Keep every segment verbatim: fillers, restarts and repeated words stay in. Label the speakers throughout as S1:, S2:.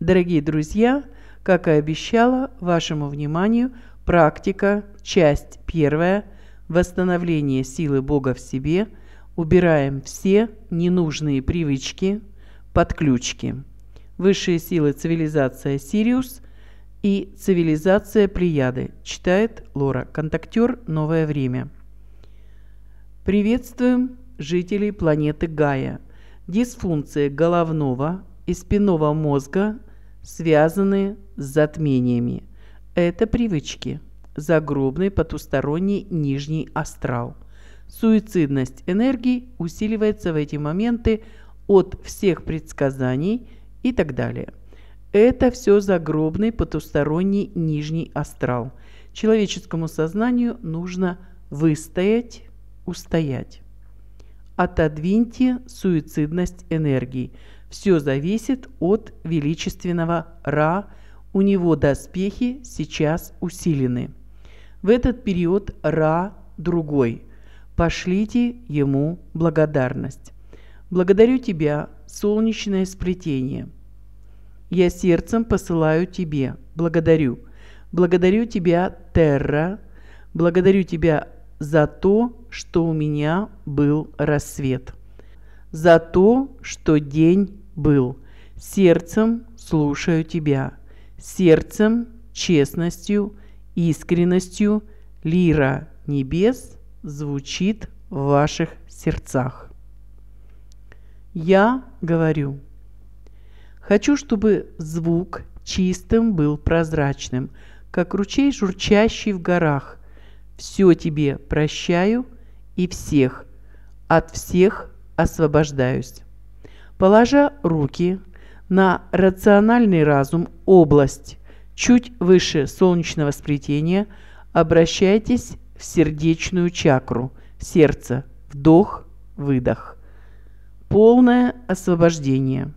S1: Дорогие друзья, как и обещала, вашему вниманию практика, часть первая, восстановление силы Бога в себе. Убираем все ненужные привычки, подключки. Высшие силы цивилизация Сириус и цивилизация Плеяды. Читает Лора, контактер «Новое время». Приветствуем жителей планеты Гая. Дисфункция головного и спинного мозга связаны с затмениями. Это привычки. Загробный потусторонний нижний астрал. Суицидность энергии усиливается в эти моменты от всех предсказаний и так далее. Это все загробный потусторонний нижний астрал. Человеческому сознанию нужно выстоять, устоять. Отодвиньте суицидность энергии. Все зависит от величественного Ра. У него доспехи сейчас усилены. В этот период Ра другой. Пошлите ему благодарность. Благодарю тебя, солнечное сплетение. Я сердцем посылаю тебе. Благодарю. Благодарю тебя, Терра. Благодарю тебя за то, что у меня был рассвет. За то, что день был. Сердцем слушаю тебя. Сердцем, честностью, искренностью лира небес звучит в ваших сердцах. Я говорю. Хочу, чтобы звук чистым был прозрачным, как ручей, журчащий в горах. Все тебе прощаю и всех, от всех освобождаюсь. Положа руки на рациональный разум, область чуть выше солнечного сплетения, обращайтесь в сердечную чакру, сердце, вдох, выдох. Полное освобождение.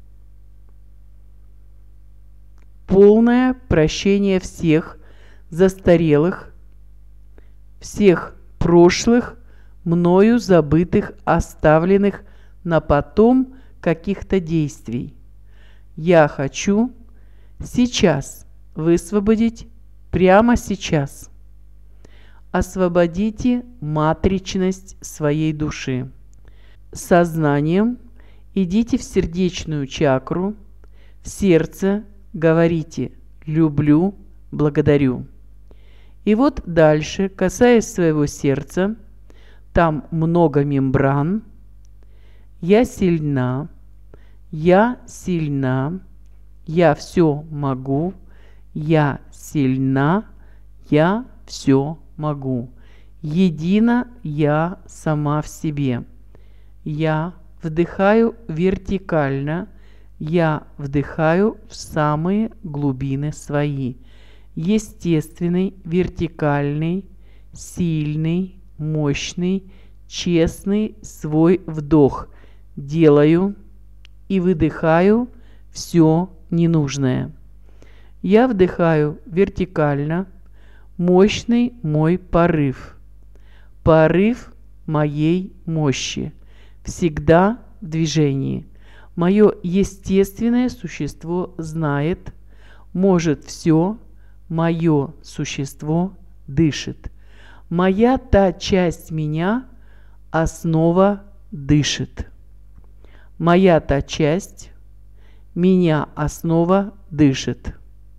S1: Полное прощение всех застарелых, всех прошлых, мною забытых, оставленных на потом каких-то действий. Я хочу сейчас высвободить, прямо сейчас. Освободите матричность своей души. Сознанием идите в сердечную чакру, в сердце говорите «люблю», «благодарю». И вот дальше, касаясь своего сердца, там много мембран. Я сильна, я сильна, я все могу, я сильна, я все могу. Едина я сама в себе. Я вдыхаю вертикально, я вдыхаю в самые глубины свои. Естественный, вертикальный, сильный, мощный, честный свой вдох. Делаю и выдыхаю все ненужное. Я вдыхаю вертикально, мощный мой порыв. Порыв моей мощи. Всегда в движении. Мое естественное существо знает, может все, мое существо дышит. Моя та часть меня, основа дышит. Моя та часть, меня основа дышит.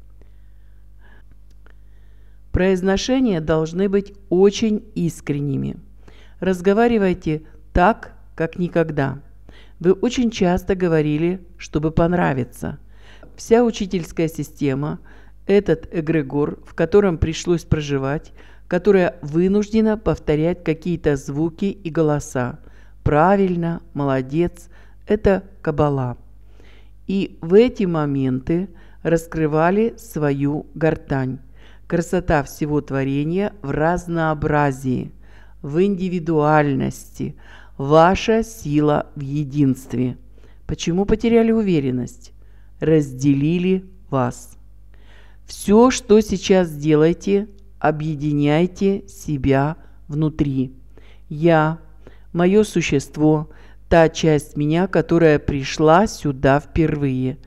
S1: Произношения должны быть очень искренними. Разговаривайте так, как никогда. Вы очень часто говорили, чтобы понравиться. Вся учительская система, этот эгрегор, в котором пришлось проживать, которая вынуждена повторять какие-то звуки и голоса. Правильно, молодец, это каббала. И в эти моменты раскрывали свою гортань. Красота всего творения в разнообразии, в индивидуальности, ваша сила в единстве. Почему потеряли уверенность? Разделили вас. Все, что сейчас делаете, объединяйте себя внутри. Я, мое существо, та часть меня, которая пришла сюда впервые.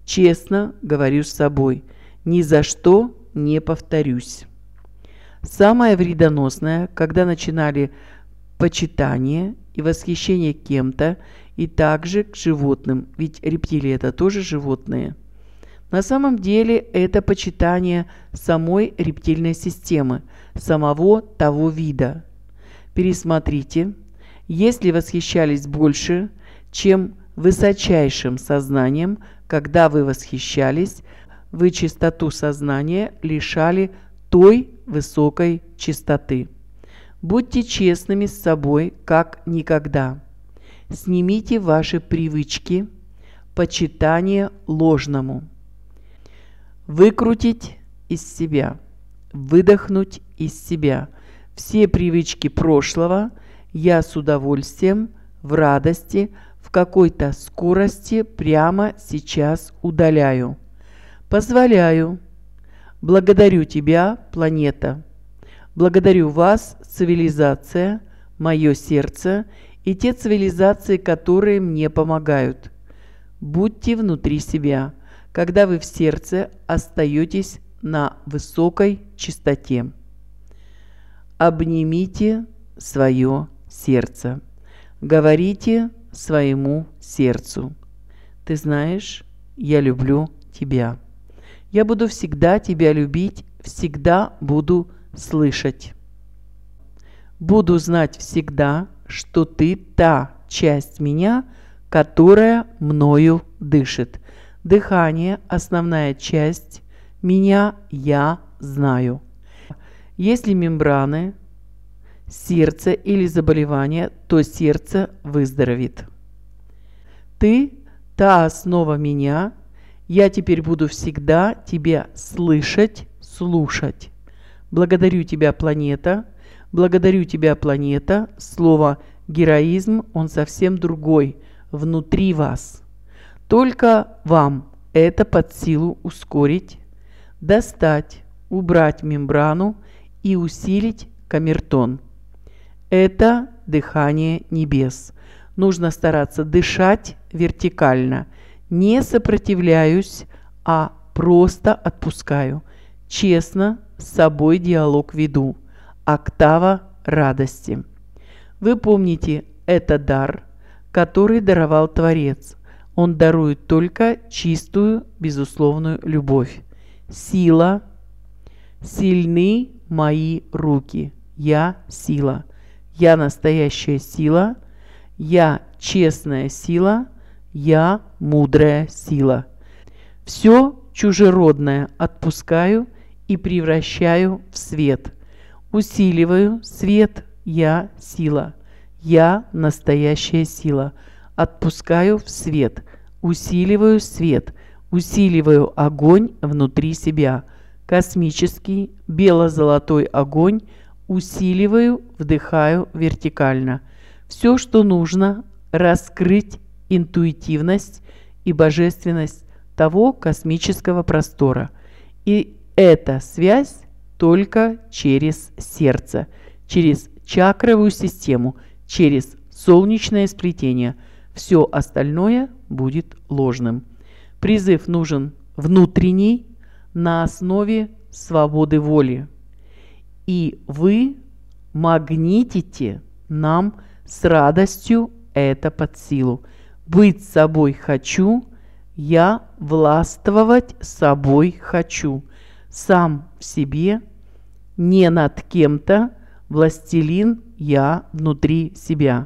S1: Честно говорю с собой, ни за что не повторюсь. Самое вредоносное, когда начинали почитание и восхищение кем-то, и также к животным, ведь рептилии это тоже животные. На самом деле это почитание самой рептильной системы, самого того вида. Пересмотрите, если восхищались больше, чем высочайшим сознанием, когда вы восхищались, вы чистоту сознания лишали той высокой чистоты. Будьте честными с собой, как никогда. Снимите ваши привычки почитания ложному. Выкрутить из себя, выдохнуть из себя все привычки прошлого я с удовольствием, в радости, в какой-то скорости прямо сейчас удаляю. Позволяю. Благодарю тебя, планета. Благодарю вас, цивилизация, мое сердце и те цивилизации, которые мне помогают. Будьте внутри себя, когда вы в сердце остаетесь на высокой чистоте. Обнимите свое сердце. Говорите своему сердцу: ты знаешь, я люблю тебя. Я буду всегда тебя любить, всегда буду слышать. Буду знать всегда, что ты та часть меня, которая мною дышит. Дыхание – основная часть меня, я знаю. Если мембраны, сердце или заболевание, то сердце выздоровеет. Ты – та основа меня, я теперь буду всегда тебя слышать, слушать. Благодарю тебя, планета. Благодарю тебя, планета. Слово героизм, он совсем другой, внутри вас. Только вам это под силу ускорить, достать, убрать мембрану и усилить камертон. Это дыхание небес. Нужно стараться дышать вертикально. Не сопротивляюсь, а просто отпускаю. Честно с собой диалог веду. Октава радости. Вы помните, это дар, который даровал Творец. Он дарует только чистую, безусловную любовь. Сила. Сильны мои руки. Я сила. Я настоящая сила. Я честная сила. Я мудрая сила. Все чужеродное отпускаю и превращаю в свет. Усиливаю свет. Я сила. Я настоящая сила. Отпускаю в свет. Усиливаю свет. Усиливаю огонь внутри себя. Космический бело-золотой огонь. Усиливаю, вдыхаю вертикально. Все, что нужно, раскрыть интуитивность и божественность того космического простора. И эта связь только через сердце, через чакровую систему, через солнечное сплетение. Все остальное будет ложным. Призыв нужен внутренний, на основе свободы воли. И вы магнитите нам с радостью это под силу. Быть собой хочу, я властвовать собой хочу. Сам в себе, не над кем-то, властелин я внутри себя.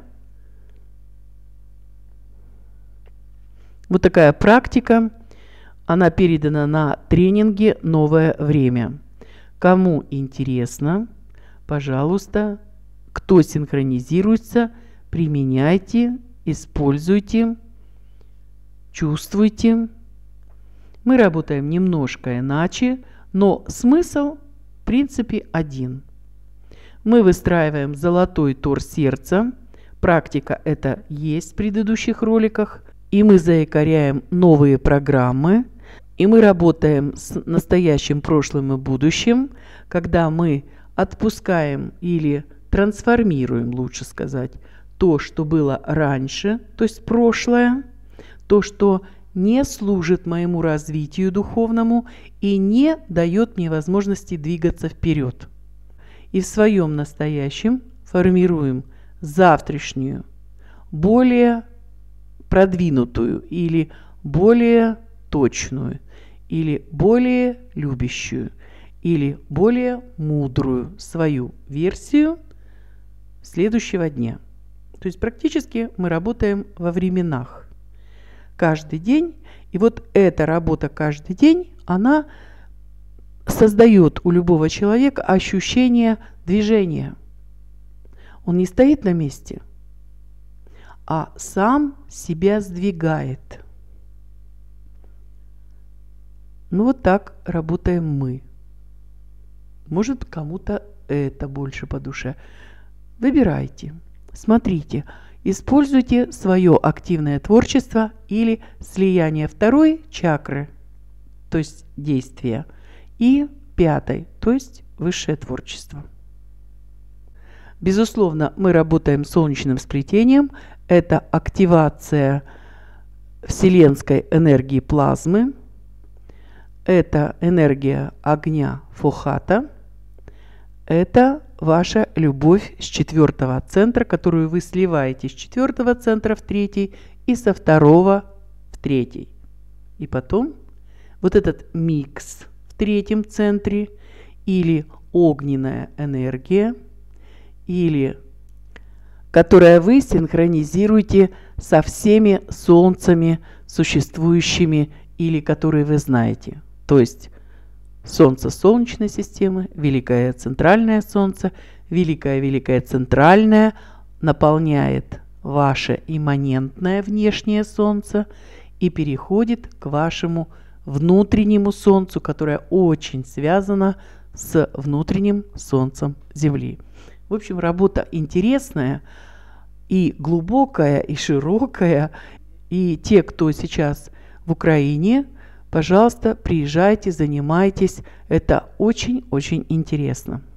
S1: Вот такая практика, она передана на тренинге «Новое время». Кому интересно, пожалуйста, кто синхронизируется, применяйте, используйте, чувствуйте. Мы работаем немножко иначе, но смысл в принципе один. Мы выстраиваем золотой тор сердца. Практика это есть в предыдущих роликах. И мы заякоряем новые программы. И мы работаем с настоящим, прошлым и будущим, когда мы отпускаем или трансформируем, лучше сказать, то, что было раньше, то есть прошлое, то, что не служит моему развитию духовному и не дает мне возможности двигаться вперед. И в своем настоящем формируем завтрашнюю, более продвинутую или более точную, или более любящую, или более мудрую свою версию следующего дня. То есть практически мы работаем во временах. Каждый день. И вот эта работа каждый день, она создает у любого человека ощущение движения. Он не стоит на месте, а сам себя сдвигает. Ну вот так работаем мы. Может, кому-то это больше по душе. Выбирайте, смотрите, используйте свое активное творчество или слияние второй чакры, то есть действия, и пятой, то есть высшее творчество. Безусловно, мы работаем с солнечным сплетением. Это активация вселенской энергии плазмы. Это энергия огня Фохата. Это ваша любовь с четвертого центра, которую вы сливаете с четвертого центра в третий и со второго в третий. И потом вот этот микс в третьем центре или огненная энергия, или которая вы синхронизируете со всеми солнцами, существующими или которые вы знаете. То есть Солнце Солнечной системы, Великое Центральное Солнце, Великое-Великое Центральное наполняет ваше имманентное внешнее Солнце и переходит к вашему внутреннему Солнцу, которое очень связано с внутренним Солнцем Земли. В общем, работа интересная и глубокая, и широкая. И те, кто сейчас в Украине, пожалуйста, приезжайте, занимайтесь. Это очень-очень интересно.